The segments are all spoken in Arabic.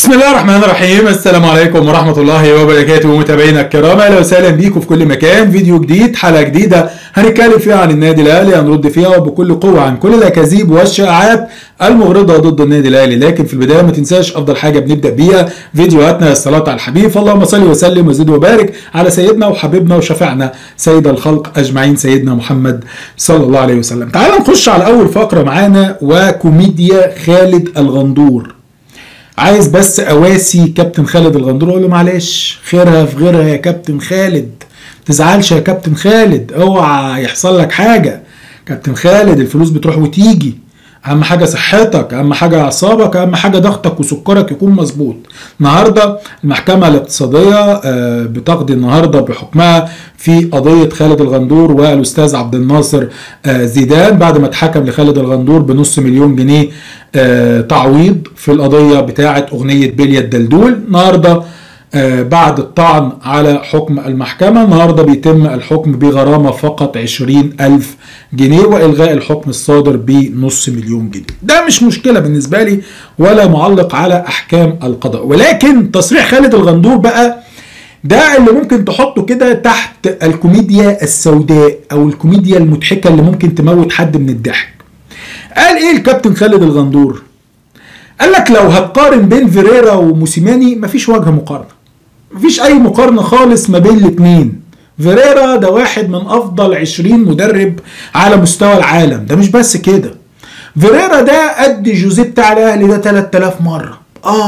بسم الله الرحمن الرحيم. السلام عليكم ورحمة الله وبركاته متابعينا الكرام، اهلا وسهلا بيكم في كل مكان. فيديو جديد، حلقة جديدة هنتكلم فيها عن النادي الاهلي، هنرد فيها وبكل قوة عن كل الاكاذيب والشائعات المغرضة ضد النادي الاهلي. لكن في البداية ما تنساش افضل حاجة بنبدأ بيها فيديوهاتنا الصلاة على الحبيب، فاللهم صل وسلم وزد وبارك على سيدنا وحبيبنا وشفيعنا سيد الخلق اجمعين سيدنا محمد صلى الله عليه وسلم. تعالوا نخش على اول فقرة معانا، وكوميديا خالد الغندور. عايز بس اواسي كابتن خالد الغندور، اقول له معلش خيرها في غيرها يا كابتن خالد، تزعلش يا كابتن خالد، اوعى يحصل لك حاجه. كابتن خالد الفلوس بتروح وتيجي، اهم حاجه صحتك، اهم حاجه اعصابك، اهم حاجه ضغطك وسكرك يكون مظبوط. النهارده المحكمه الاقتصاديه بتقضي النهارده بحكمها في قضيه خالد الغندور والاستاذ عبد الناصر زيدان، بعد ما اتحكم لخالد الغندور بنص مليون جنيه تعويض في القضيه بتاعه اغنيه بلية الدلدول. النهارده بعد الطعن على حكم المحكمة، النهاردة بيتم الحكم بغرامة فقط 20,000 جنيه وإلغاء الحكم الصادر بنص مليون جنيه. ده مش مشكلة بالنسبة لي ولا معلق على أحكام القضاء، ولكن تصريح خالد الغندور بقى ده اللي ممكن تحطه كده تحت الكوميديا السوداء أو الكوميديا المضحكة اللي ممكن تموت حد من الضحك. قال إيه الكابتن خالد الغندور؟ قال لك لو هتقارن بين فيريرا وموسيماني مفيش وجه مقارنة، مفيش اي مقارنة خالص ما بين الاتنين. فيريرا ده واحد من افضل 20 مدرب على مستوى العالم، ده مش بس كده، فيريرا ده قد جوزيه بتاع الاهلي ده 3000 مرة.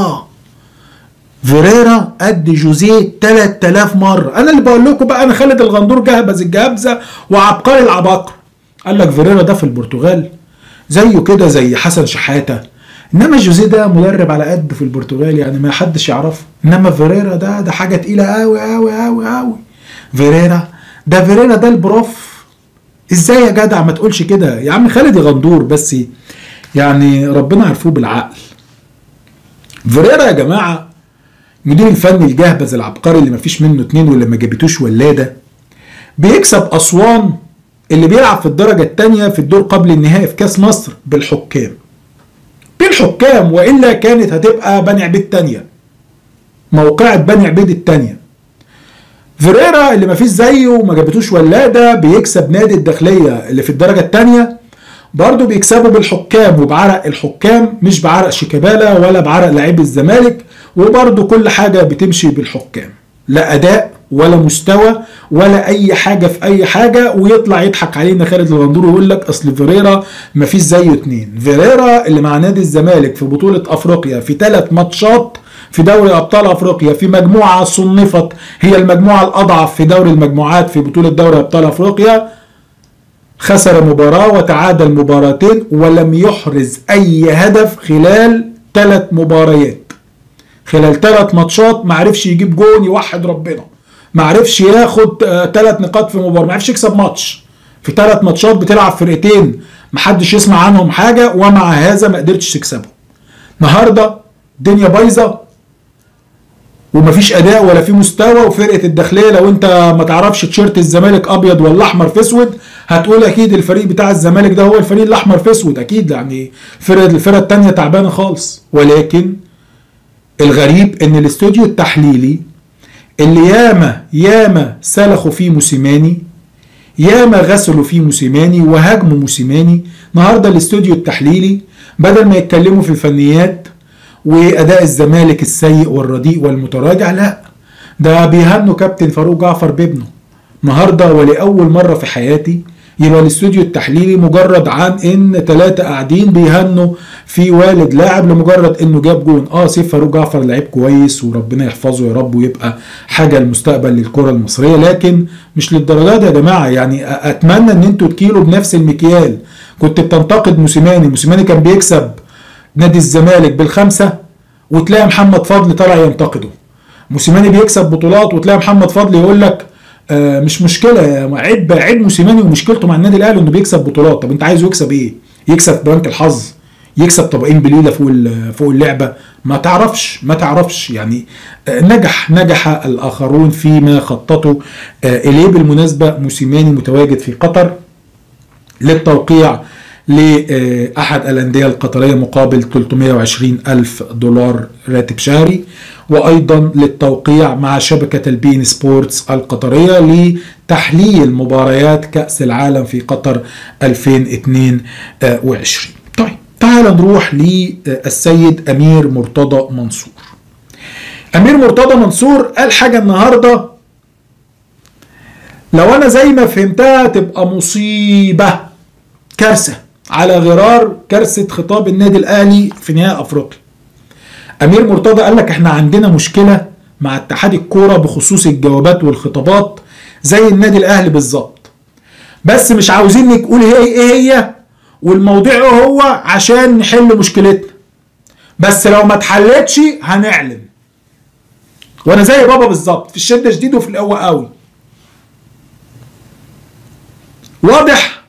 فيريرا قد جوزيه 3000 مرة. انا اللي بقول لكم بقى، انا خالد الغندور جهبذ الجهبذة وعبقري العباقرة. قال لك فيريرا ده في البرتغال زيه كده زي حسن شحاتة، انما جوزيه ده مدرب على قد في البرتغال، يعني ما حدش يعرفه. انما فيريرا ده حاجه تقيله قوي قوي قوي قوي. فيريرا ده البروف. ازاي يا جدع ما تقولش كده يا عم خالد الغندور؟ بس يعني ربنا عرفوه بالعقل. فيريرا يا جماعه المدير الفني الجهبذ العبقري اللي ما فيش منه اتنين واللي ما جابتوش ولاده، بيكسب اسوان اللي بيلعب في الدرجه الثانيه في الدور قبل النهائي في كاس مصر بالحكام، والا كانت هتبقى بني عبيد تانية، موقعة بني عبيد التانية. فيريرا اللي ما فيش زيه وما جابتوش ولاده بيكسب نادي الداخليه اللي في الدرجه الثانيه، برضه بيكسبوا بالحكام وبعرق الحكام، مش بعرق شيكابالا ولا بعرق لاعبي الزمالك، وبرضه كل حاجه بتمشي بالحكام، لا اداء ولا مستوى ولا اي حاجه في اي حاجه. ويطلع يضحك علينا خالد الغندور ويقول لك اصل فيريرا ما فيش زيه اتنين. فيريرا اللي مع نادي الزمالك في بطوله افريقيا في 3 ماتشات في دوري ابطال افريقيا في مجموعه صنفت هي المجموعه الاضعف في دوري المجموعات في بطوله دوري ابطال افريقيا، خسر مباراه وتعادل مباراتين ولم يحرز اي هدف خلال 3 مباريات. خلال 3 ماتشات ما عرفش يجيب جون يوحد ربنا، ما عرفش ياخد 3 نقاط في مباراه، ما عرفش يكسب ماتش. في 3 ماتشات بتلعب فرقتين ما حدش يسمع عنهم حاجه، ومع هذا ما قدرتش تكسبهم. النهارده الدنيا بايظه ومفيش اداء ولا في مستوى. وفرقه الداخليه لو انت ما تعرفش تيشيرت الزمالك ابيض ولا احمر في اسود هتقول اكيد الفريق بتاع الزمالك ده هو الفريق الاحمر في اسود، اكيد يعني الفرقه الثانيه تعبانه خالص. ولكن الغريب ان الاستوديو التحليلي اللي ياما سلخوا فيه موسيماني، ياما غسلوا فيه موسيماني وهاجموا موسيماني، النهارده الاستوديو التحليلي بدل ما يتكلموا في الفنيات واداء الزمالك السيء والرديء والمتراجع، لا ده بيهنوا كابتن فاروق جعفر بابنه. النهارده ولاول مره في حياتي يبقى الاستوديو التحليلي مجرد عن ان 3 قاعدين بيهنوا في والد لاعب لمجرد انه جاب جون. سيف فاروق جعفر لعيب كويس وربنا يحفظه يا رب ويبقى حاجه المستقبل للكره المصريه، لكن مش للدرجات يا جماعه. يعني اتمنى ان انتوا تكيلوا بنفس المكيال. كنت بتنتقد موسيماني كان بيكسب نادي الزمالك بال5 وتلاقي محمد فضل طالع ينتقده. موسيماني بيكسب بطولات وتلاقي محمد فضل يقول لك مش مشكله، عيب موسيماني ومشكلته مع النادي الاهلي انه بيكسب بطولات. طب انت عايزه يكسب ايه؟ يكسب بنك الحظ؟ يكسب طبقين بليله فوق اللعبه؟ ما تعرفش يعني. نجح الاخرون فيما خططوا اليه. بالمناسبه موسيماني متواجد في قطر للتوقيع لأحد الأندية القطرية مقابل 320,000 دولار راتب شهري، وأيضا للتوقيع مع شبكة البين سبورتس القطرية لتحليل مباريات كأس العالم في قطر 2022. طيب تعال نروح للسيد أمير مرتضى منصور. أمير مرتضى منصور قال حاجة النهاردة لو أنا زي ما فهمتها تبقى مصيبة، كارثة على غرار كارثة خطاب النادي الأهلي في نهائي أفريقيا. أمير مرتضى قال لك احنا عندنا مشكلة مع اتحاد الكورة بخصوص الجوابات والخطابات زي النادي الأهلي بالظبط، بس مش عاوزين نقول ايه هي والموضوع هو عشان نحل مشكلتنا، بس لو ما اتحلتش هنعلن. وانا زي بابا بالظبط، في الشدة شديد وفي القوة قوي. واضح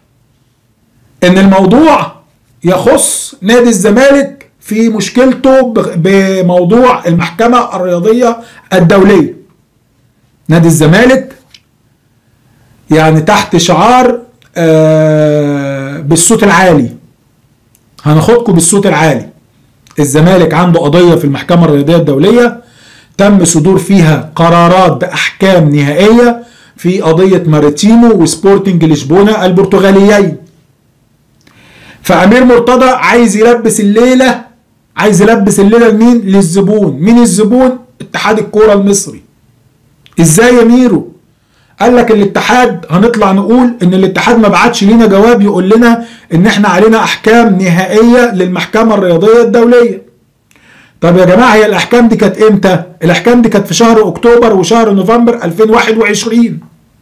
ان الموضوع يخص نادي الزمالك في مشكلته بموضوع المحكمة الرياضية الدولية. نادي الزمالك يعني تحت شعار بالصوت العالي، هناخدكم بالصوت العالي. الزمالك عنده قضية في المحكمة الرياضية الدولية تم صدور فيها قرارات بأحكام نهائية في قضية ماريتيمو وسبورتنج لشبونة البرتغاليين. فأمير مرتضى عايز يلبس الليلة، لمين؟ للزبون. مين الزبون؟ اتحاد الكورة المصري. ازاي يا ميرو؟ قال لك الاتحاد، هنطلع نقول ان الاتحاد ما بعتش لينا جواب يقول لنا ان احنا علينا احكام نهائية للمحكمة الرياضية الدولية. طب يا جماعة هي الاحكام دي كانت امتى؟ الاحكام دي كانت في شهر اكتوبر وشهر نوفمبر 2021.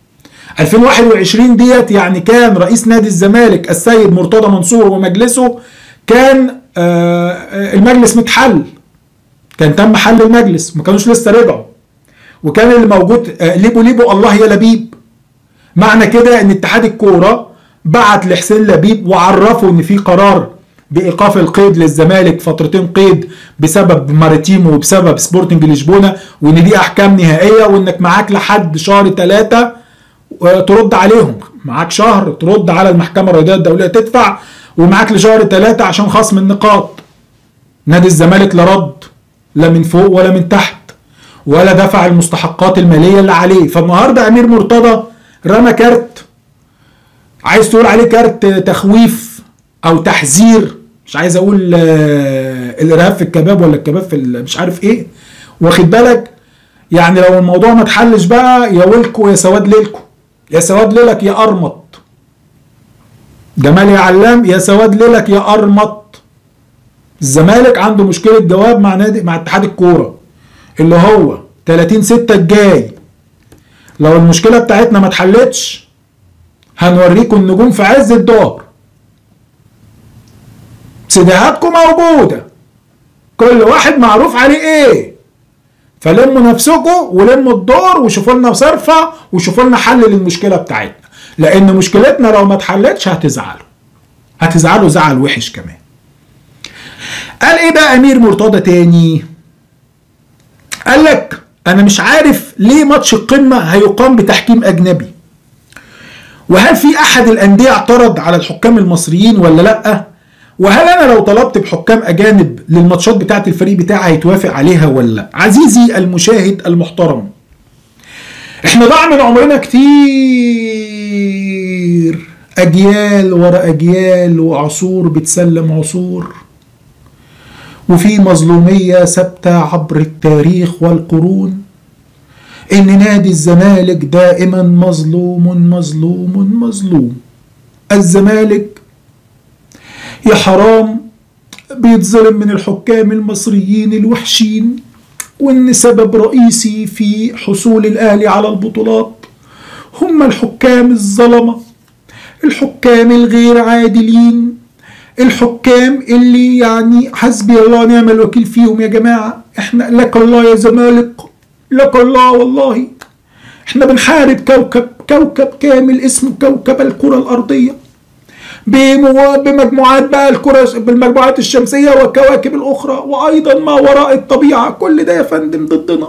2021 ديت يعني كان رئيس نادي الزمالك السيد مرتضى منصور ومجلسه كان المجلس متحل، كان تم حل المجلس، ما كانوش لسه رجعوا، وكان اللي موجود ليبو الله يا لبيب. معنى كده ان اتحاد الكوره بعت لحسين لبيب وعرفوا ان في قرار بايقاف القيد للزمالك فترتين قيد بسبب ماريتيمو وبسبب سبورتنج لشبونه، وان دي احكام نهائيه، وانك معاك لحد شهر 3 ترد عليهم، معاك شهر ترد على المحكمه الرياضيه الدوليه تدفع، ومعاك لشهر 3 عشان خصم النقاط. نادي الزمالك لا رد، لا من فوق ولا من تحت، ولا دفع المستحقات الماليه اللي عليه. فالنهارده امير مرتضى رمى كارت، عايز تقول عليه كارت تخويف او تحذير، مش عايز اقول الارهاب في الكباب ولا الكباب في مش عارف ايه، واخد بالك؟ يعني لو الموضوع ما اتحلش بقى يا ويلكو يا سواد ليلكو، يا سواد ليلك يا ارمط. جمال يا علام، يا سواد ليلك يا ارمط. الزمالك عنده مشكله جواب مع اتحاد الكوره اللي هو 30/6 الجاي. لو المشكله بتاعتنا ما اتحلتش هنوريكم النجوم في عز الدور، سيديهاتكم موجوده، كل واحد معروف عليه ايه. فلموا نفسكم ولموا الدور وشوفوا لنا صرفه وشوفوا لنا حل للمشكله بتاعتنا، لان مشكلتنا لو ما اتحلتش هتزعلوا زعل وحش كمان. قال ايه بقى امير مرتضى تاني؟ قال لك انا مش عارف ليه ماتش القمه هيقام بتحكيم اجنبي، وهل في احد الانديه اعترض على الحكام المصريين ولا لا، وهل انا لو طلبت بحكام اجانب للماتشات بتاعت الفريق بتاعي هيتوافق عليها ولا لا؟ عزيزي المشاهد المحترم، احنا ضاع من عمرنا كتير، اجيال ورا اجيال وعصور بتسلم عصور، وفي مظلومية ثابتة عبر التاريخ والقرون، ان نادي الزمالك دائما مظلوم مظلوم مظلوم. الزمالك يا حرام بيتظلم من الحكام المصريين الوحشين، وان سبب رئيسي في حصول الاهلي على البطولات هم الحكام الظلمة، الحكام الغير عادلين، الحكام اللي يعني حسبي الله ونعم الوكيل فيهم. يا جماعة احنا لك الله يا زمالك، لك الله والله، احنا بنحارب كوكب كامل اسمه كوكب الكرة الأرضية بمجموعات بقى الكرة، بالمجموعات الشمسية والكواكب الأخرى، وأيضا ما وراء الطبيعة. كل ده يا فندم ضدنا.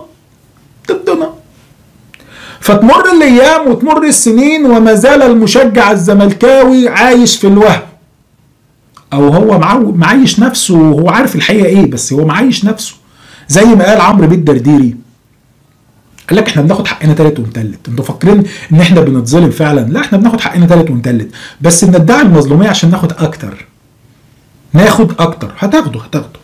فتمر الأيام وتمر السنين وما زال المشجع الزملكاوي عايش في الوهم، او هو معيش نفسه وهو عارف الحقيقه ايه، بس هو معيش نفسه. زي ما قال عمرو بيه الدرديري، قال لك احنا بناخد حقنا تالت ومتلت. انتوا فاكرين ان احنا بنتظلم فعلا؟ لا، احنا بناخد حقنا تالت ومتلت، بس بندعي المظلوميه عشان ناخد اكتر. ناخد اكتر. هتاخده.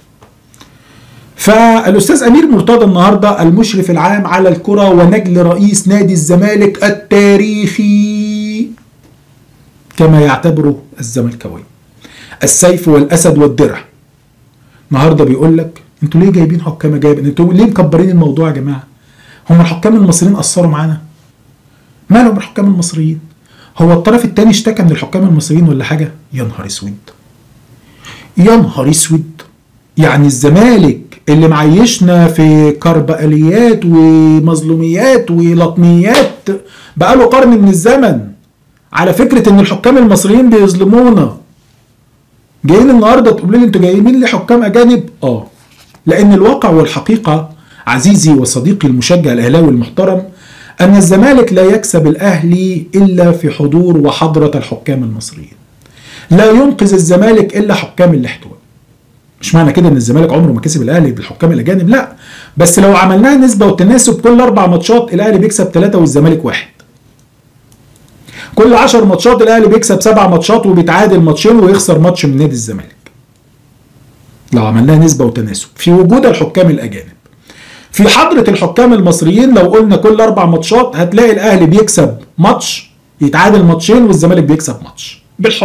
فالاستاذ امير مرتضى النهارده المشرف العام على الكره ونجل رئيس نادي الزمالك التاريخي كما يعتبره الزملكاويه، السيف والاسد والدرع، النهارده بيقول لك انتوا ليه جايبين حكام اجانب؟ انتوا ليه مكبرين الموضوع يا جماعه؟ هم الحكام المصريين قصروا معانا؟ مالهم الحكام المصريين؟ هو الطرف الثاني اشتكى من الحكام المصريين ولا حاجه؟ يا نهار اسود، يا نهار اسود. يعني الزمالك اللي معيشنا في كرباليات ومظلوميات ولطميات بقاله قرن من الزمن على فكره ان الحكام المصريين بيظلمونا، جايين النهارده تقولوا لي انتوا جايبين لي حكام اجانب؟ لان الواقع والحقيقه عزيزي وصديقي المشجع الاهلاوي المحترم ان الزمالك لا يكسب الاهلي الا في حضور وحضره الحكام المصريين. لا ينقذ الزمالك الا حكام الاحتواء. مش معنى كده ان الزمالك عمره ما كسب الاهلي بالحكام الاجانب، لا، بس لو عملناها نسبه وتناسب كل 4 ماتشات الاهلي بيكسب 3 والزمالك 1. كل 10 ماتشات الاهلي بيكسب 7 ماتشات وبيتعادل ماتشين ويخسر ماتش من نادي الزمالك. لو عملناها نسبه وتناسب في وجود الحكام الاجانب. في حضره الحكام المصريين لو قلنا كل 4 ماتشات هتلاقي الاهلي بيكسب ماتش يتعادل ماتشين والزمالك بيكسب ماتش.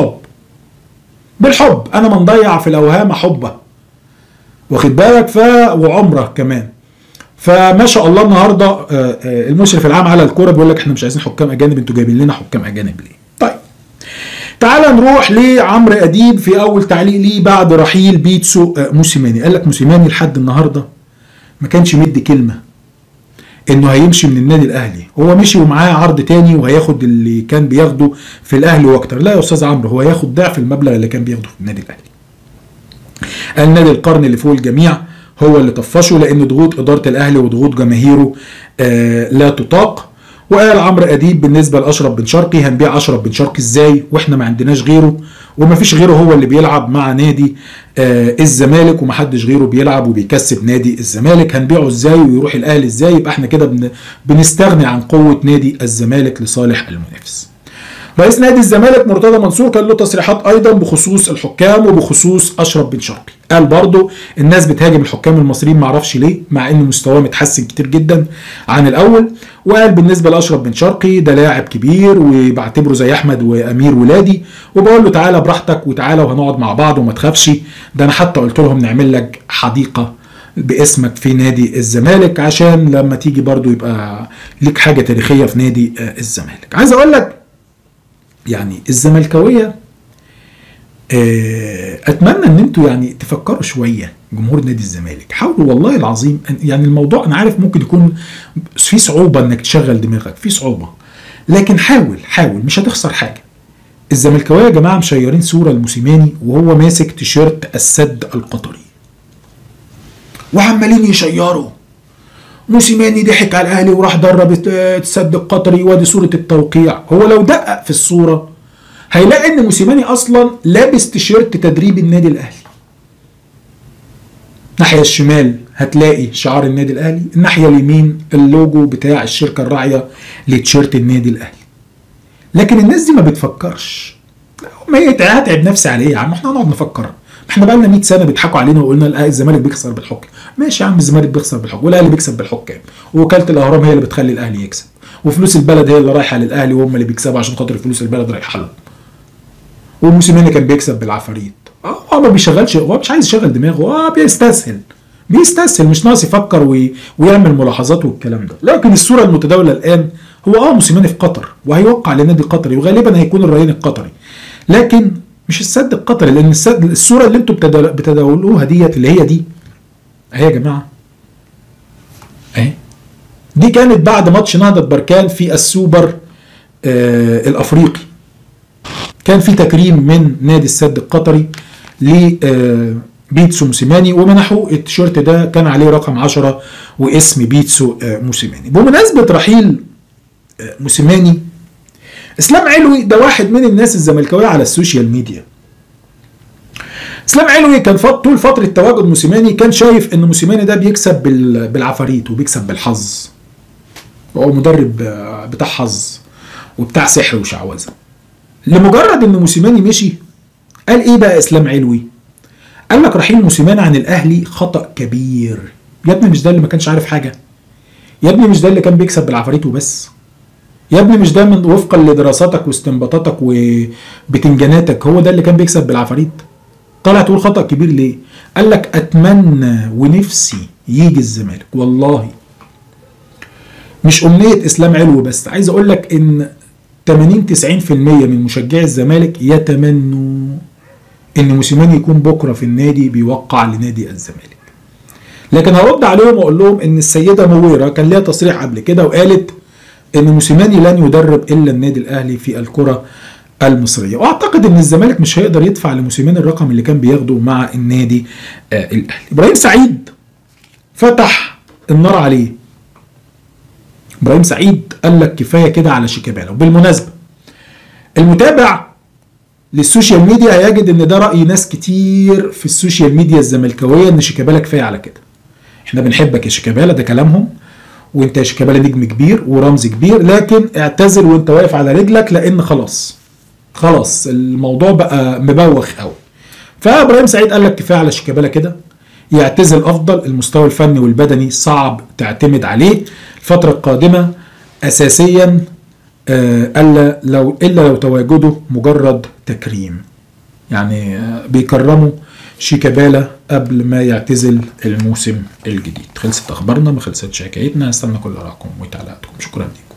بالحب انا ما نضيع في الاوهام حبه، واخد بالك؟ وعمره كمان. فما شاء الله النهارده المشرف العام على الكوره بيقول لك احنا مش عايزين حكام اجانب، انتوا جايبين لنا حكام اجانب ليه؟ طيب تعال نروح لعمرو اديب في اول تعليق ليه بعد رحيل بيتسو موسيماني. قال لك موسيماني لحد النهارده ما كانش مدي كلمه انه هيمشي من النادي الاهلي، هو مشي ومعاه عرض تاني وهياخد اللي كان بياخده في الاهلي واكتر. لا يا استاذ عمرو، هو هياخد ضعف المبلغ اللي كان بياخده في النادي الاهلي. النادي القرن اللي فوق الجميع هو اللي طفشه لان ضغوط اداره الاهلي وضغوط جماهيره لا تطاق. وقال عمرو اديب بالنسبه لاشرف بن شرقي، هنبيع اشرف بن شرقي ازاي واحنا ما عندناش غيره ومفيش غيره هو اللي بيلعب مع نادي الزمالك ومحدش غيره بيلعب وبيكسب نادي الزمالك، هنبيعه ازاي ويروح الاهلي ازاي؟ يبقى احنا كده بنستغني عن قوه نادي الزمالك لصالح المنافس. رئيس نادي الزمالك مرتضى منصور كان له تصريحات ايضا بخصوص الحكام وبخصوص اشرف بن شرقي. قال برضو الناس بتهاجم الحكام المصريين معرفش ليه مع ان مستواه متحسن كتير جدا عن الاول. وقال بالنسبه لاشرف بن شرقي ده لاعب كبير وبعتبره زي احمد وامير ولادي، وبقول له تعالى براحتك وتعالى وهنقعد مع بعض وما تخافش، ده انا حتى قلت لهم نعمل لك حديقه باسمك في نادي الزمالك عشان لما تيجي برضو يبقى ليك حاجه تاريخيه في نادي الزمالك. عايز اقول لك يعني الزملكاويه اتمنى ان انتوا يعني تفكروا شويه، جمهور نادي الزمالك حاولوا والله العظيم. يعني الموضوع انا عارف ممكن يكون في صعوبه انك تشغل دماغك، في صعوبه، لكن حاول مش هتخسر حاجه. الزملكاويه يا جماعه مشيرين صوره لموسيماني وهو ماسك تيشيرت السد القطري وعمالين يشيروا موسيماني ضحك على الاهلي وراح درب السد القطري وادي صوره التوقيع. هو لو دقق في الصوره هيلاقي ان موسيماني اصلا لابس تيشيرت تدريب النادي الاهلي. الناحيه الشمال هتلاقي شعار النادي الاهلي، الناحيه اليمين اللوجو بتاع الشركه الراعيه لتيشيرت النادي الاهلي. لكن الناس دي ما بتفكرش. ما هتعب نفسي على ايه يا عم؟ احنا هنقعد نفكر؟ احنا بقى لنا 100 سنه بيضحكوا علينا وقلنا الزمالك بيخسر بالحكم. ماشي يا عم، الزمالك بيخسر بالحكم والاهلي بيكسب بالحكام، ووكاله الاهرام هي اللي بتخلي الاهلي يكسب، وفلوس البلد هي اللي رايحه للاهلي وهم اللي بيكسبوا عشان خاطر فلوس البلد رايحه لهم. والموسيماني كان بيكسب بالعفاريت. هو ما بيشغلش، هو مش عايز يشغل دماغه، هو بيستسهل مش ناقص يفكر ويعمل ملاحظات والكلام ده. لكن الصوره المتداوله الان هو موسيماني في قطر وهيوقع لنادي قطري وغالبا هيكون الرهين القطري، لكن مش السد القطري. لان الصوره اللي انتم بتداولوها ديت اللي هي دي اهي يا جماعه، اهي دي كانت بعد ماتش نهضه بركان في السوبر الافريقي. كان في تكريم من نادي السد القطري لبيتسو موسيماني ومنحوا التيشيرت ده كان عليه رقم 10 واسم بيتسو موسيماني. بمناسبه رحيل موسيماني، اسلام علوي ده واحد من الناس الزملكاويه على السوشيال ميديا اسلام علوي كان طول فتره تواجد موسيماني كان شايف ان موسيماني ده بيكسب بالعفاريت وبيكسب بالحظ، هو مدرب بتاع حظ وبتاع سحر وشعوذه. لمجرد ان موسيماني مشي قال ايه بقى اسلام علوي؟ قال لك رحيل موسيماني عن الاهلي خطأ كبير. يا ابني مش ده اللي ما كانش عارف حاجه؟ يا ابني مش ده اللي كان بيكسب بالعفاريت وبس؟ يا ابني مش ده من وفقا لدراساتك واستنباطاتك وبتنجاناتك هو ده اللي كان بيكسب بالعفاريت؟ طلع تقول خطأ كبير ليه؟ قال لك اتمنى ونفسي يجي الزمالك. والله مش امنيه اسلام علوي بس، عايز اقول لك ان 80-90% من مشجعي الزمالك يتمنوا ان موسيماني يكون بكره في النادي بيوقع لنادي الزمالك. لكن هرد عليهم واقول لهم ان السيده مويره كان ليها تصريح قبل كده وقالت ان موسيماني لن يدرب الا النادي الاهلي في الكره المصريه، واعتقد ان الزمالك مش هيقدر يدفع لموسيماني الرقم اللي كان بياخده مع النادي الاهلي. ابراهيم سعيد فتح النار عليه. ابراهيم سعيد قال لك كفايه كده على شيكابالا. وبالمناسبه المتابع للسوشيال ميديا هيجد ان ده راي ناس كتير في السوشيال ميديا الزملكاويه ان شيكابالا كفايه على كده. احنا بنحبك يا شيكابالا، ده كلامهم، وانت يا شيكابالا نجم كبير ورمز كبير، لكن اعتزل وانت واقف على رجلك لان خلاص الموضوع بقى مبوخ قوي. فابراهيم سعيد قال لك كفايه على شيكابالا كده، يعتزل افضل، المستوى الفني والبدني صعب تعتمد عليه الفتره القادمه اساسيا الا لو تواجده مجرد تكريم، يعني بيكرموا شيكابالا قبل ما يعتزل الموسم الجديد. خلصت اخبارنا، ما خلصتش حكايتنا. استنى كل ارائكم وتعليقاتكم. شكرا لكم.